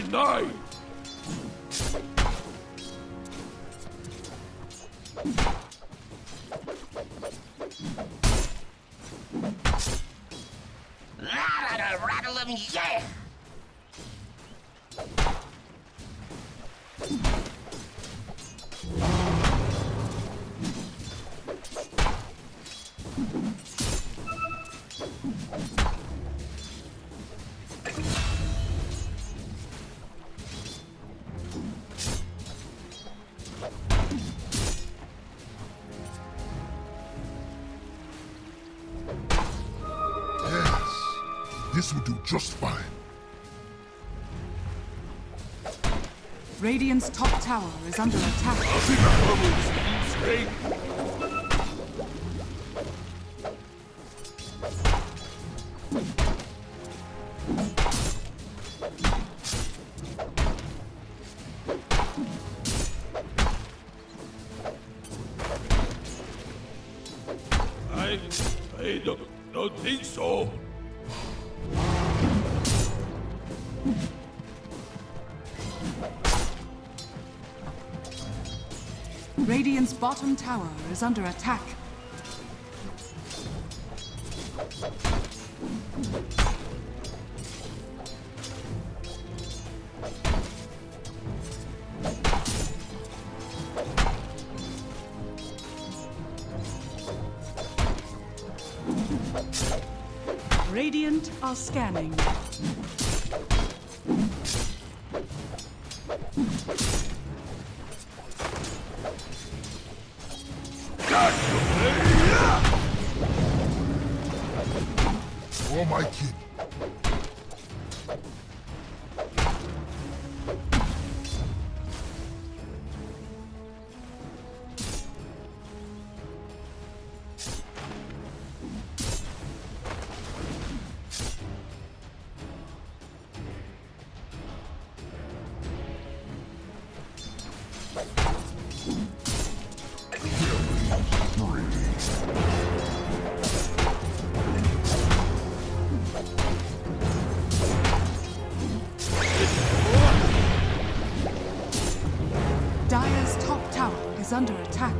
Denied! Rattle 'em, yeah! This will do just fine. Radiant's top tower is under attack. I don't think so. Radiant's bottom tower is under attack. Radiant are scanning. For my kin. Dire's top tower is under attack.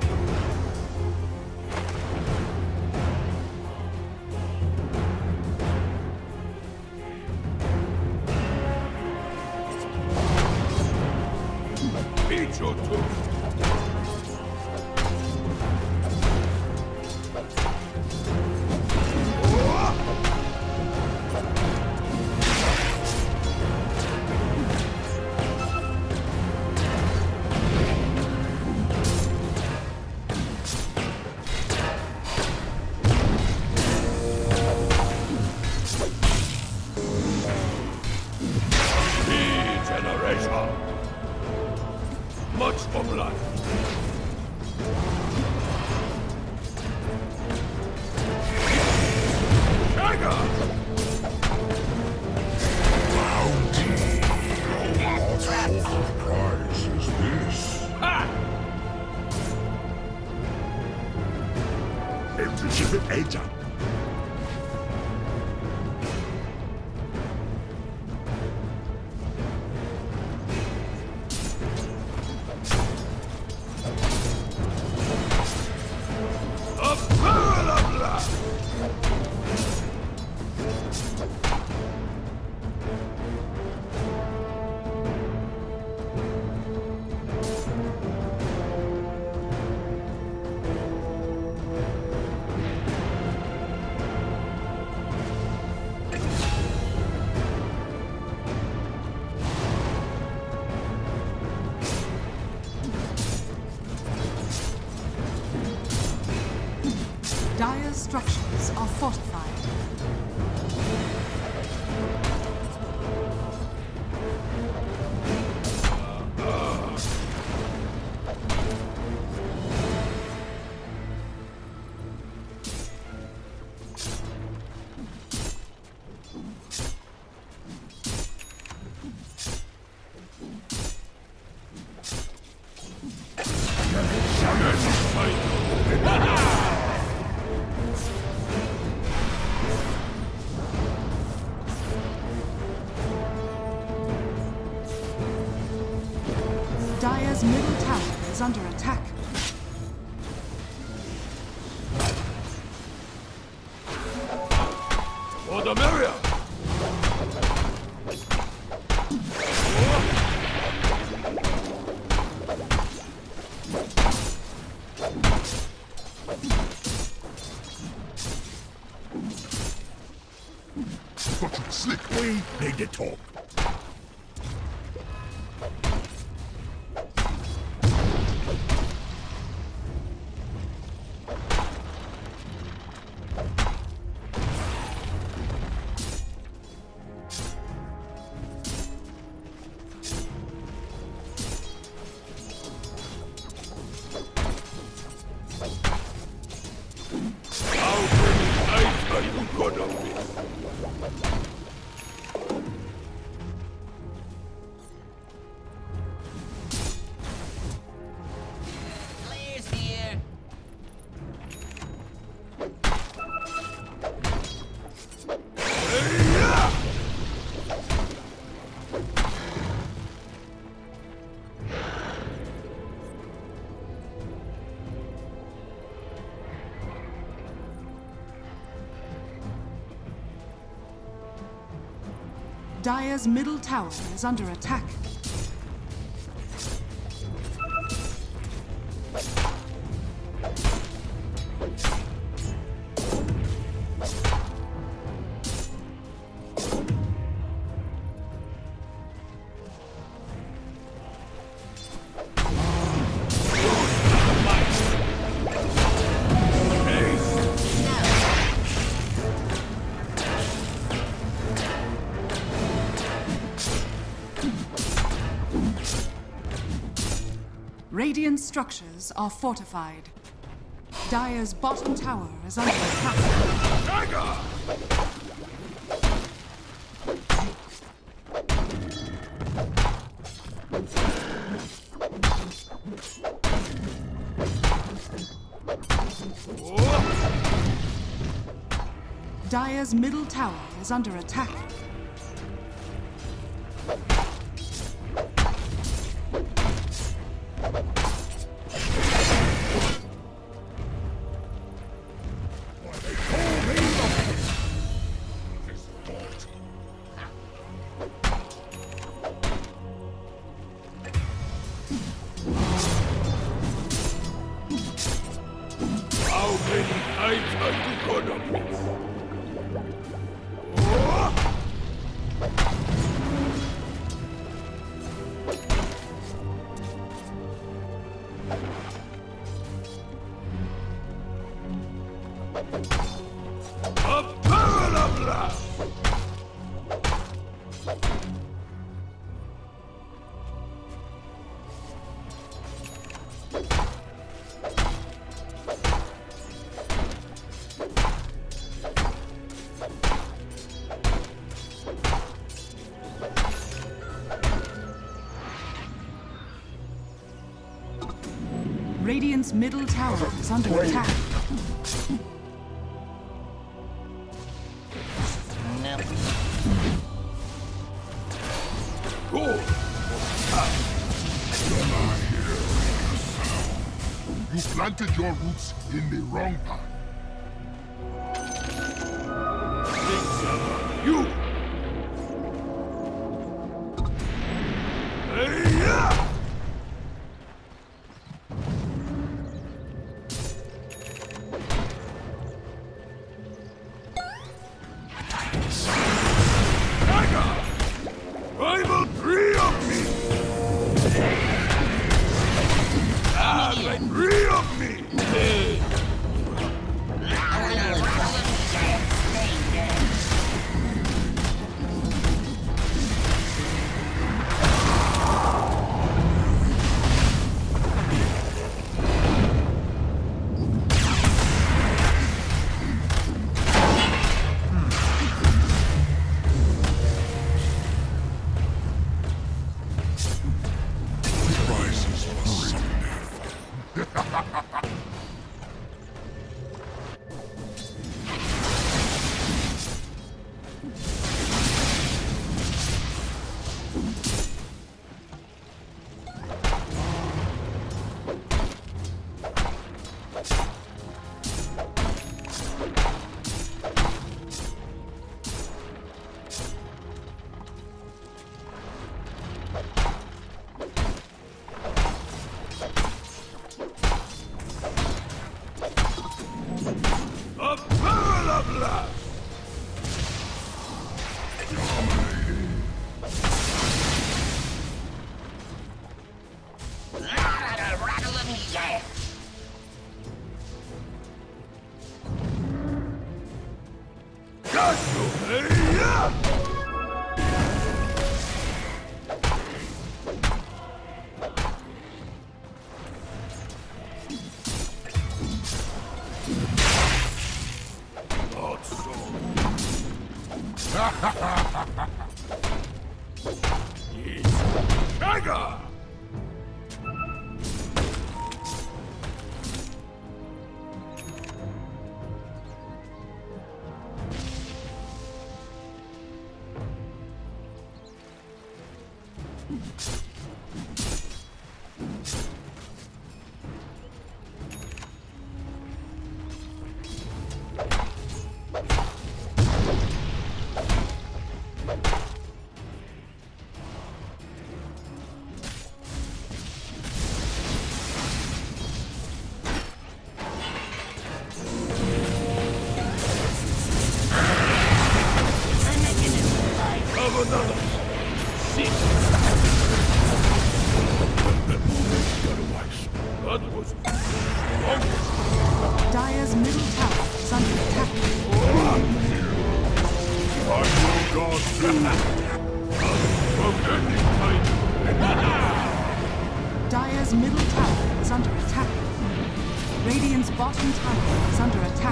Beat your tooth! Much for blood. Dagger! Bounty. What sort of prize is this? Ha! Evcil Agent. Dire's structures are fortified. Dire's middle tower is under attack. For the Miriam! Got you slick. We need to talk. How many nights are you gonna miss? Clear's here. Hey-ya! Dire's middle tower is under attack. Radiant structures are fortified. Dire's bottom tower is under attack. Tiger! Dire's middle tower is under attack. How many times are you gonna miss? A barrel of blast! Radiant's middle tower is under attack. Nope. Go! You planted your roots in the wrong path. You! Hey-ya! Tiger! Rival three of me! Three of me! Hey. Rattle 'em, yeah. Stay dead. Tiger! Dire's middle tower is under attack. Dire's middle tower is under attack. Radiant's bottom tower is under attack.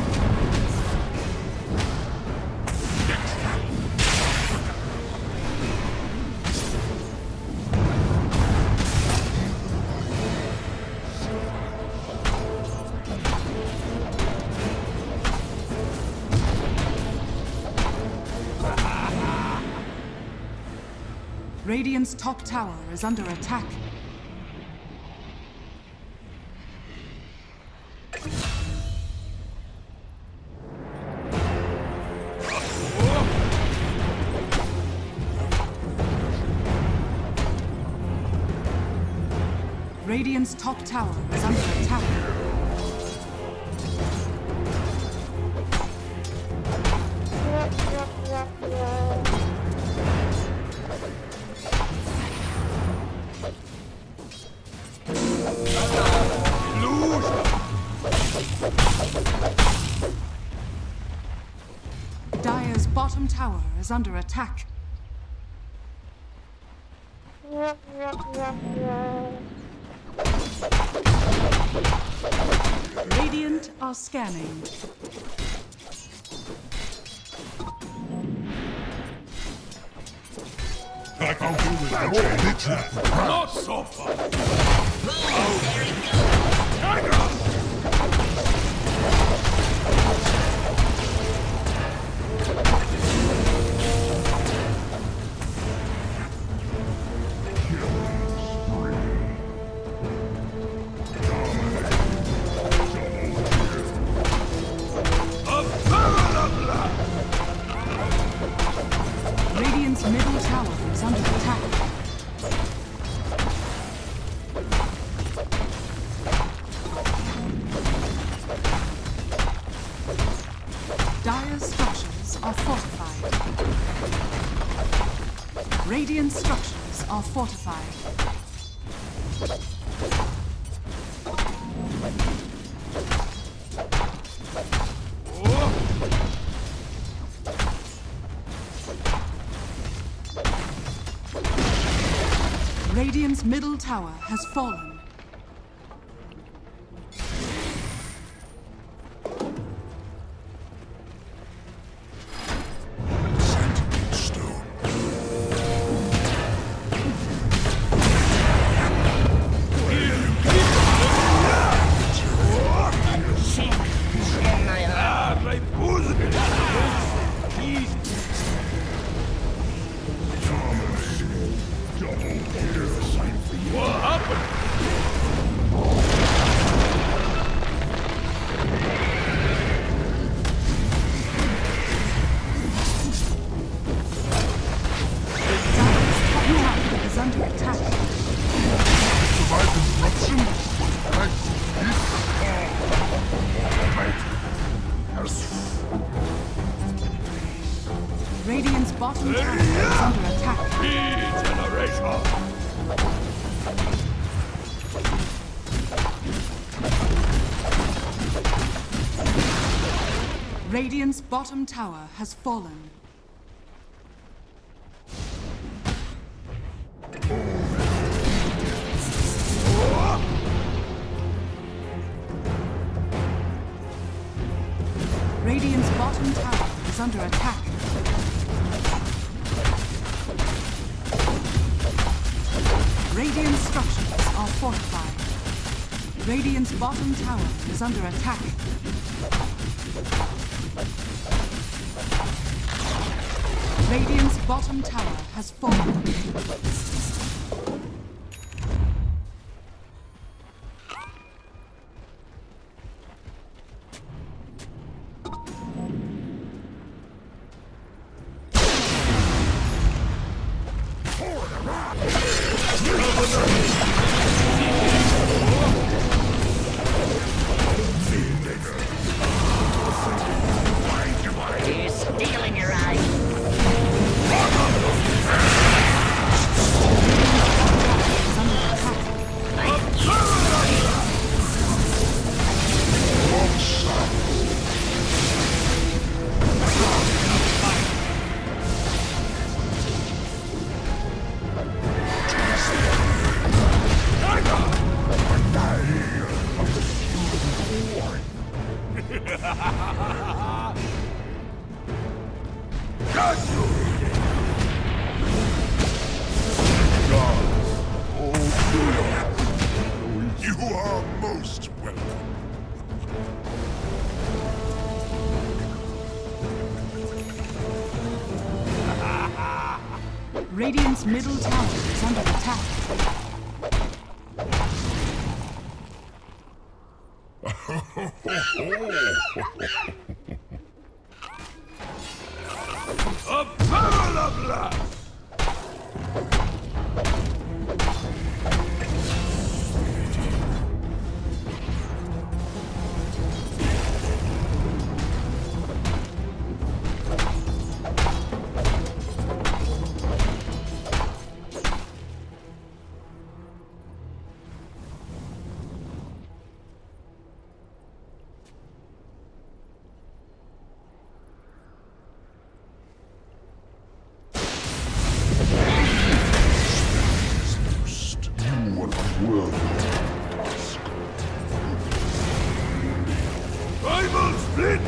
Radiant's top tower is under attack. Radiant's top tower is under attack. Dire's bottom tower is under attack. Radiant are scanning. I can do with that. Not so far! Boom! There it goes! Tiger! Radiant's middle tower is under attack. Dire's structures are fortified. Radiant structures are fortified. Radiant's middle tower has fallen. What happened? Is under attack. Survive disruption? Like this? Radiant's bottom tower is under attack. Regeneration! Radiant's bottom tower has fallen. Radiant's bottom tower is under attack. Radiant Radiant structures are fortified. Radiant's bottom tower is under attack. Radiant's bottom tower has fallen. You're stealing your eyes. You are most welcome. Radiant's middle tower is under attack. A parallel blast! Primal split!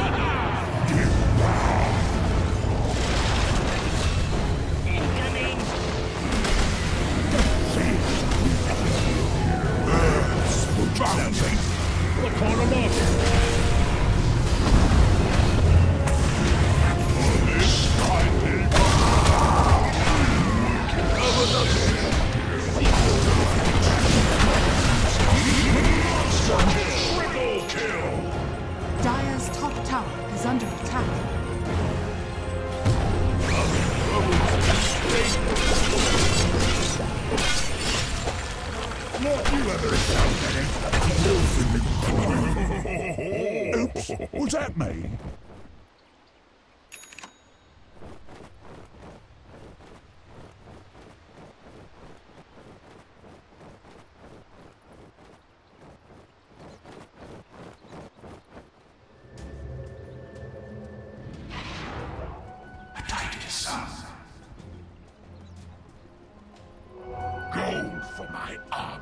Incoming. Look on them up! Triple kill! Dire's top tower is under attack. Not you ever Oops, was that me? Gold for my armor.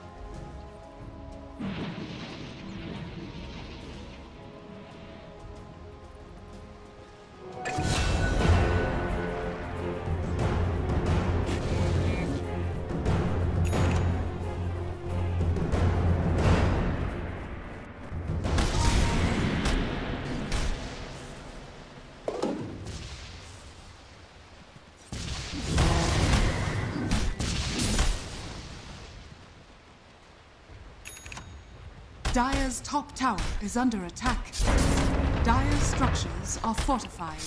Dire's top tower is under attack. Dire's structures are fortified.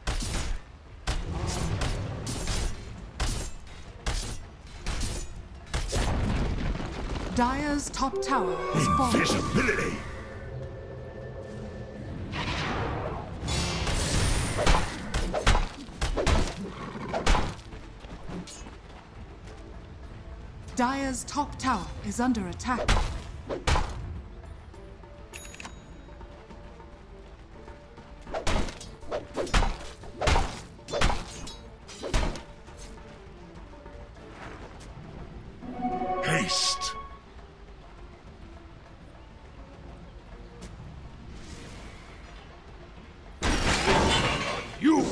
Dire's top tower has fallen. Invisibility! Dire's top tower is under attack. Haste! You!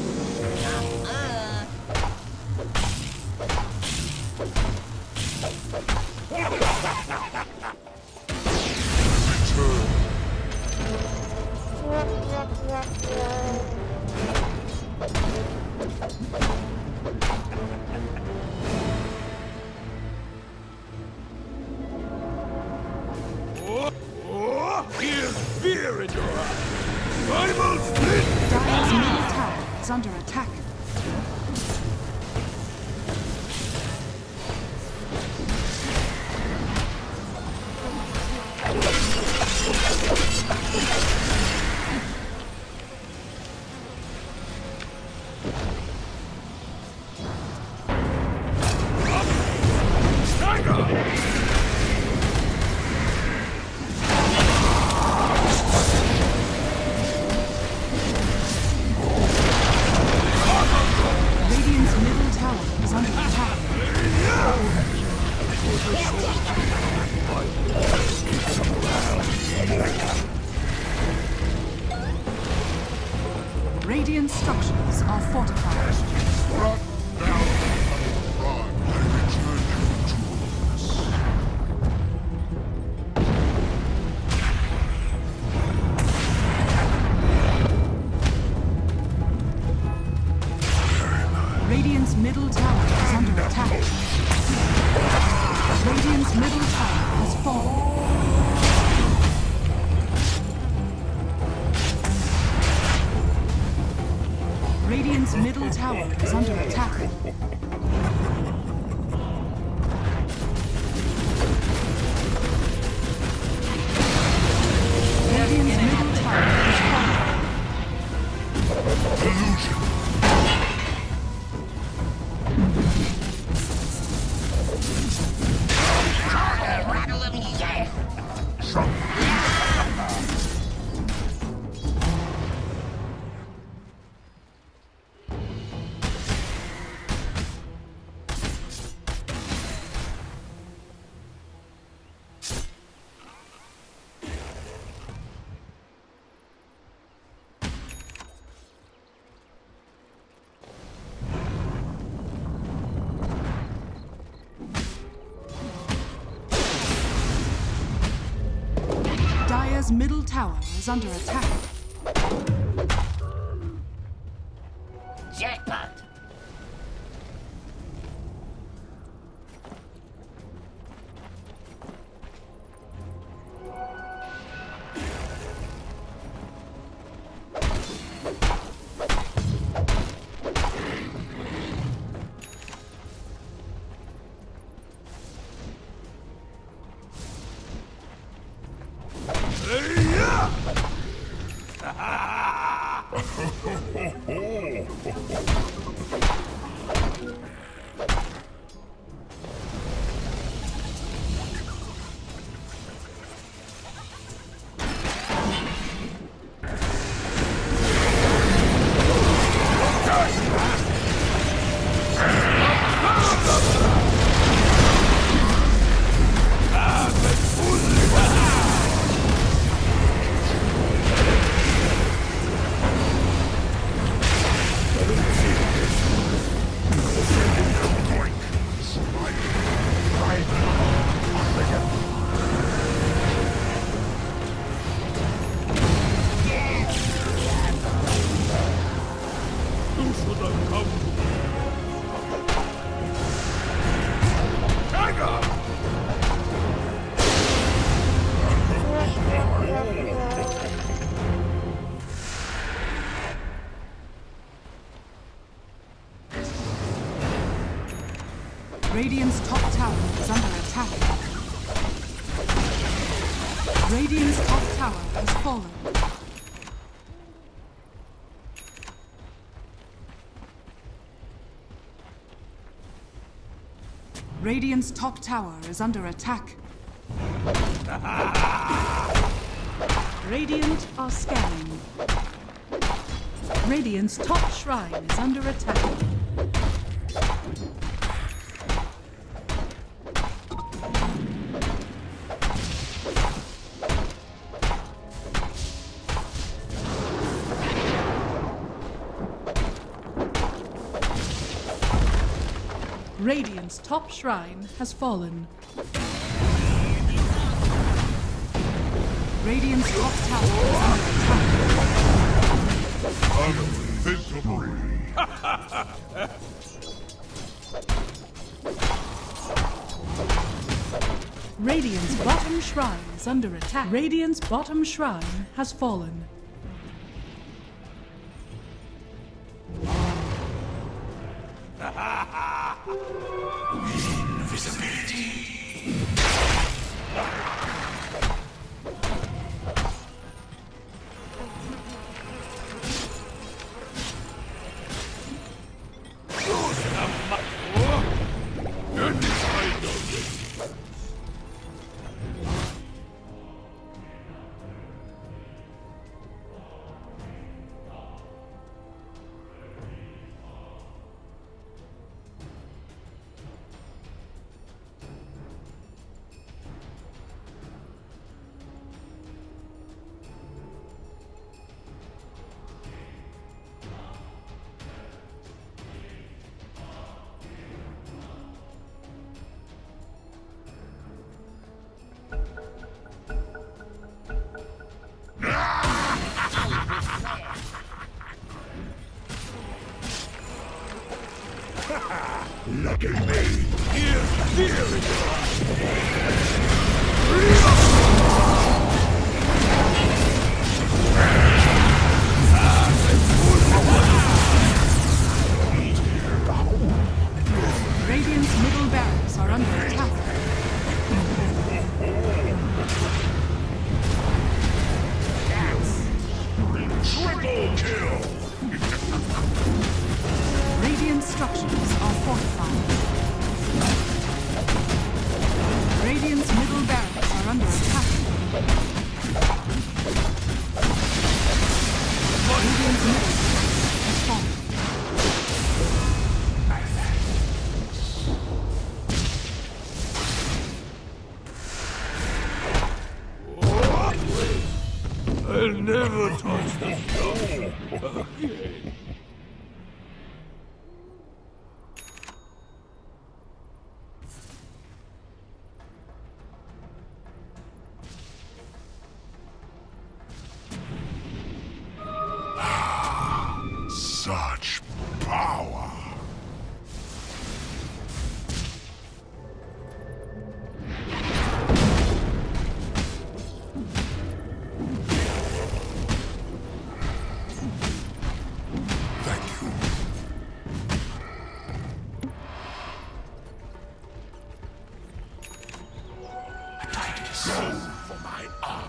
is under attack. Radiant structures are fortified. Brought down by the return to us. Radiant's middle tower is under attack. Radiant's middle tower has fallen. Radiant's middle tower is under attack. Radiant's middle tower is fallen. Illusion. Dire's middle tower is under attack. Jackpot. Radiant's top tower is under attack. Radiant's top tower has fallen. Radiant's top tower is under attack. Radiant are scanning. Radiant's top shrine is under attack. Radiant's top shrine has fallen. Radiant's top tower is under attack. Victory. Radiant's bottom shrine is under attack. Radiant's bottom shrine has fallen. I'll never touch the stone. Such power. Thank you. A tiny soul for my armor.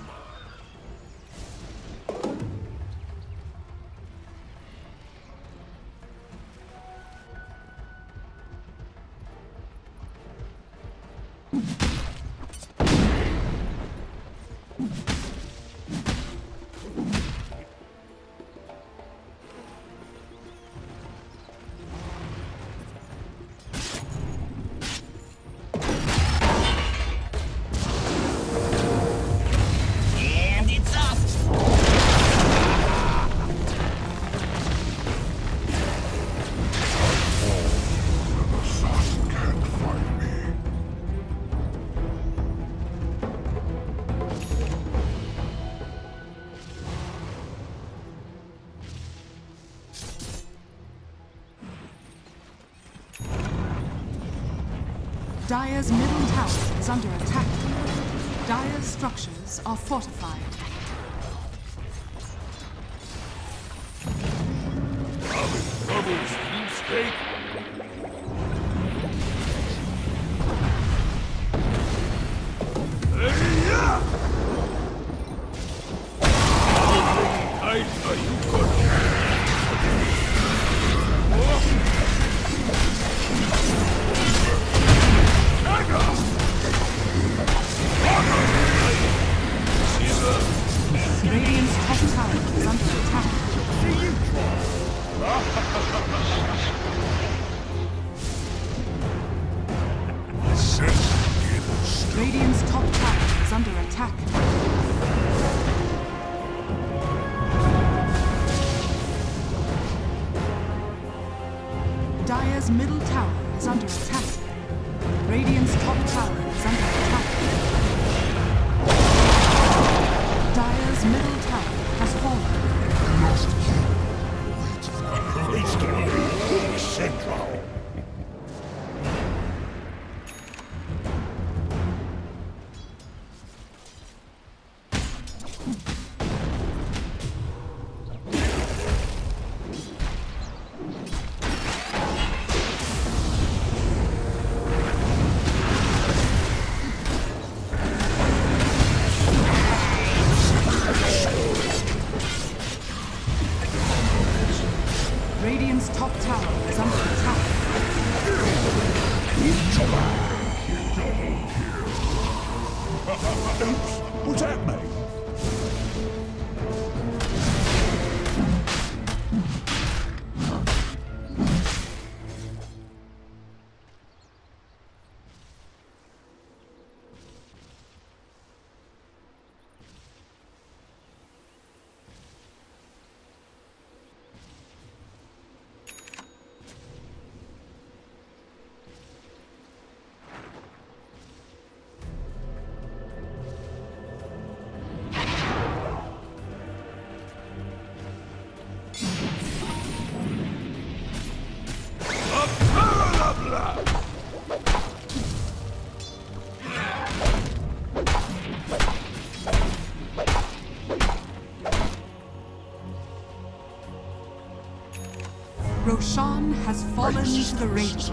And it's up. The sun can't find me. Dire's middle tower is under attack. Dire's structures are fortified. Troubles, cheapskate. Hey-ya! How many times are you gonna... Radiant's top tower is under attack. Radiant's top tower is under attack. Dire's middle tower is under attack. Radiant's top tower is under attack. Dire's middle tower has fallen. It's gonna be central. Radiant's top tower is under attack. What's that, mate? Roshan has fallen to the Radiant.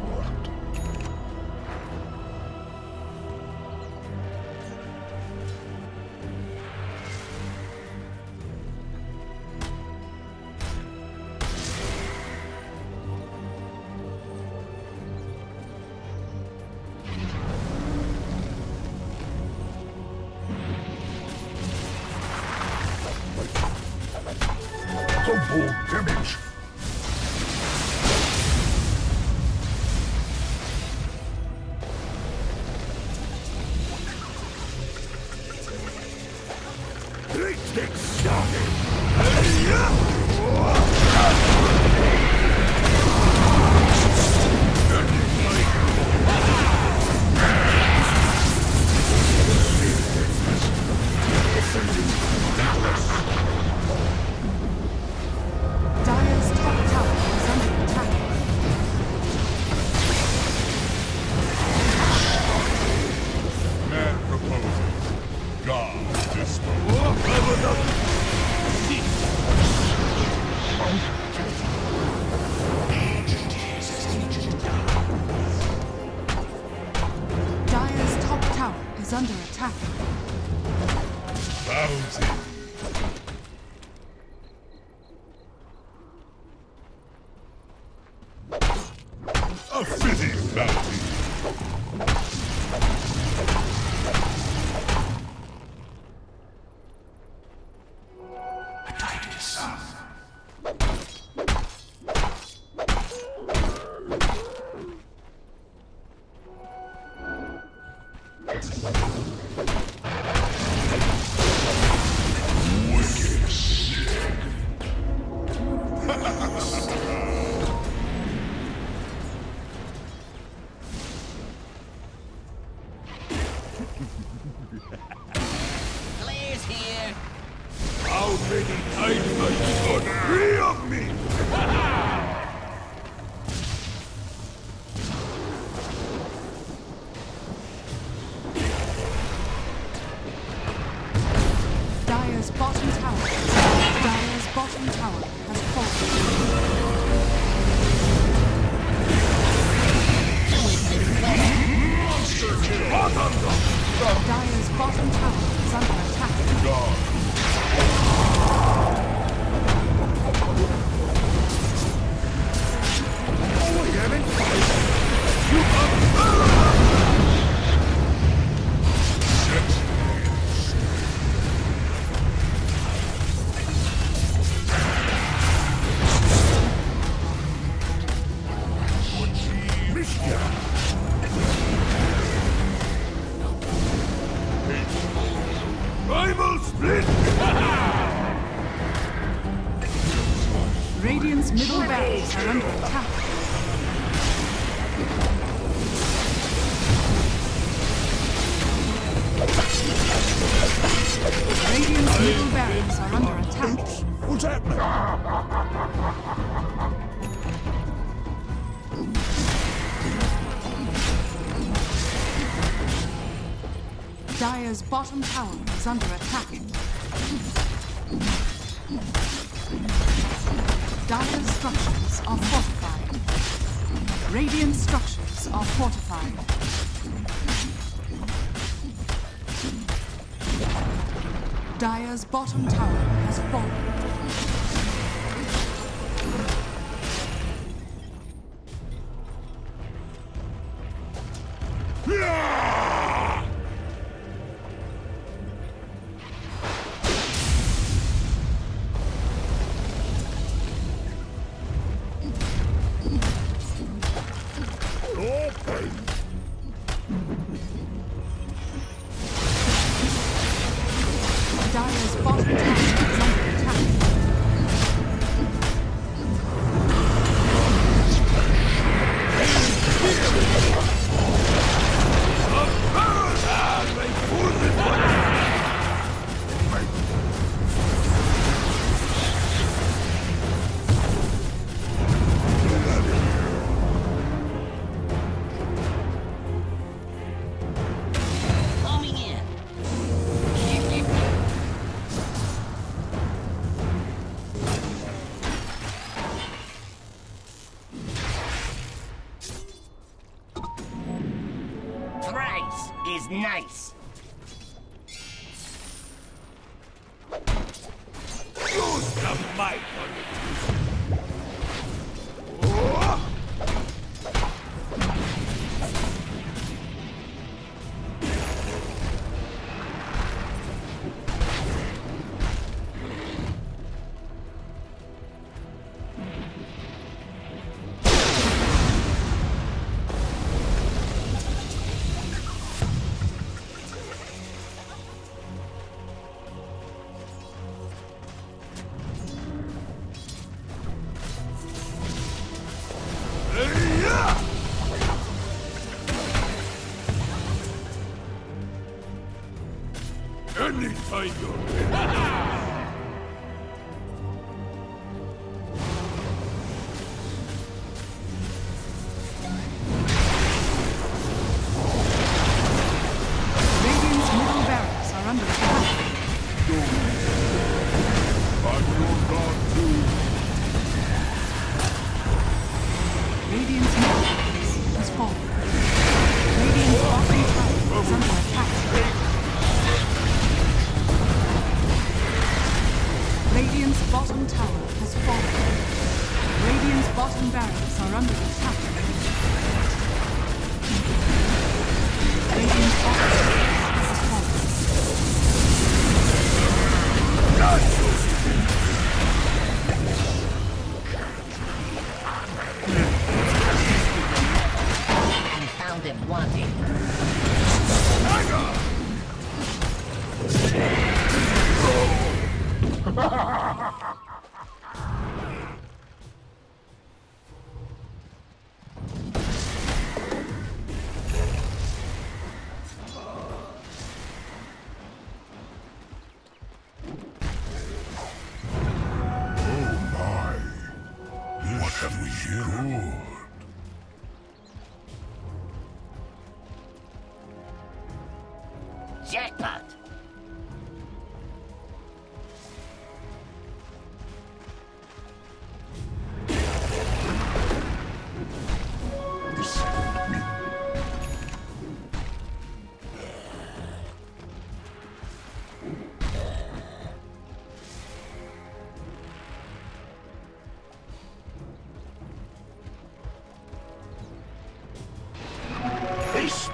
Double damage. Great sticks! is under attack. Bounty. A fitting bounty. Claire's here. How many times are you gonna free of me? Dire's bottom tower. Dire's bottom tower has fallen. Dire's bottom tower is under attack. Primal split! Radiant's middle barracks are under attack. Radiant's middle barracks are under attack. What's happening? Dire's bottom tower is under attack. Dire's structures are fortified. Radiant structures are fortified. Dire's bottom tower has fallen. Dire's bottom tower is under attack. Coming in. Thrice is nice. Use the might on it. Anytime you're ready. Radiant's middle barracks are under attack. I'm your god too. Radiant's middle barracks has fallen. Radiant's bottom tower is under attack. party. What have we here? Jackpot. Haste!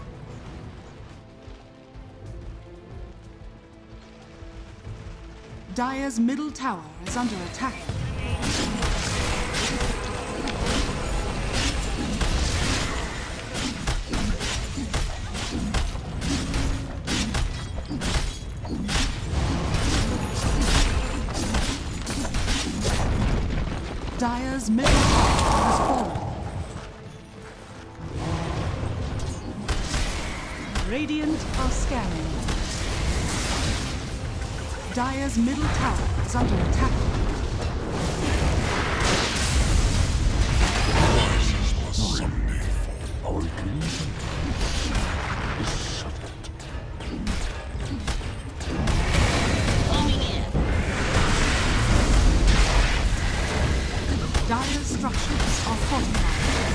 Dire's middle tower is under attack. Dire's middle tower has fallen. Radiant are scanning. Dire's middle tower is under attack. Rises must someday fall. Our illusion is shattered. Homing in. Dire's structures are fortified.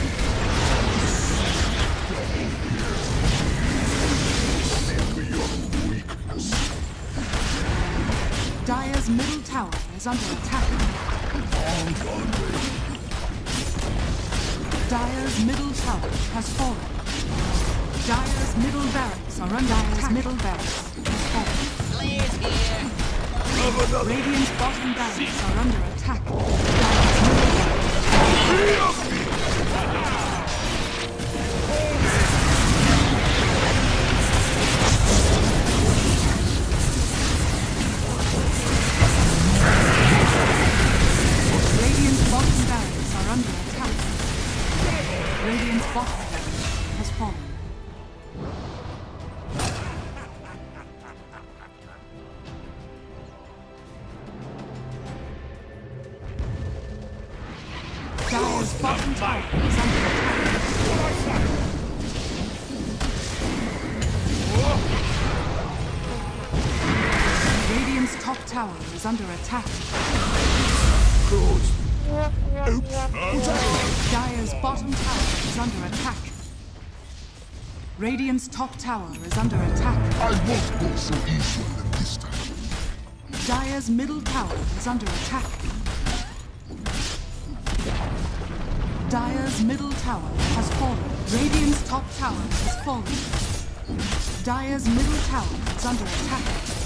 Dire's middle tower is under attack. Dire's middle tower has fallen. Dire's middle barracks are under attack. Dire's middle barracks has fallen. Players here. Radiant's bottom barracks are under attack. Dire's middle barracks. Radiant's bottom barracks are under attack. Radiant's bottom barracks has fallen. Dire's bottom tower is under attack. Radiant's top tower is under attack. Dire's bottom tower is under attack. Radiant's top tower is under attack. I won't go so easy on them this time. Dire's middle tower is under attack. Dire's middle tower has fallen. Radiant's top tower has fallen. Dire's middle tower is under attack.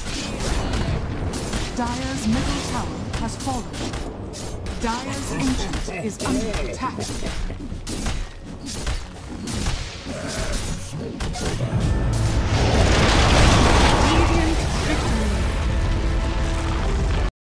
Dire's middle tower has fallen. Dire's ancient is under attack.